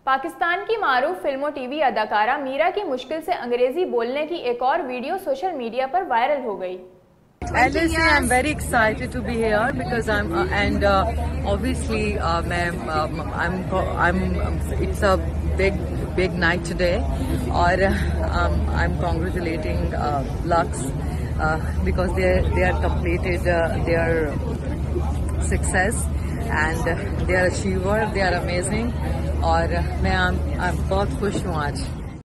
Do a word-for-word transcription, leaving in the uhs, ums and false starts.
पाकिस्तान की मारूफ फिल्मों टीवी अदाकारा मीरा की मुश्किल से अंग्रेजी बोलने की एक और वीडियो सोशल मीडिया पर वायरल हो गई। Alice, I'm very excited to be here because I'm uh, and uh, obviously uh, I'm I'm I'm it's a big big night today, or um, I'm congratulating uh, Lux uh, because they they are completed uh, their success and they are achiever, they are amazing और मैं I'm बहुत खुश हूँ आज।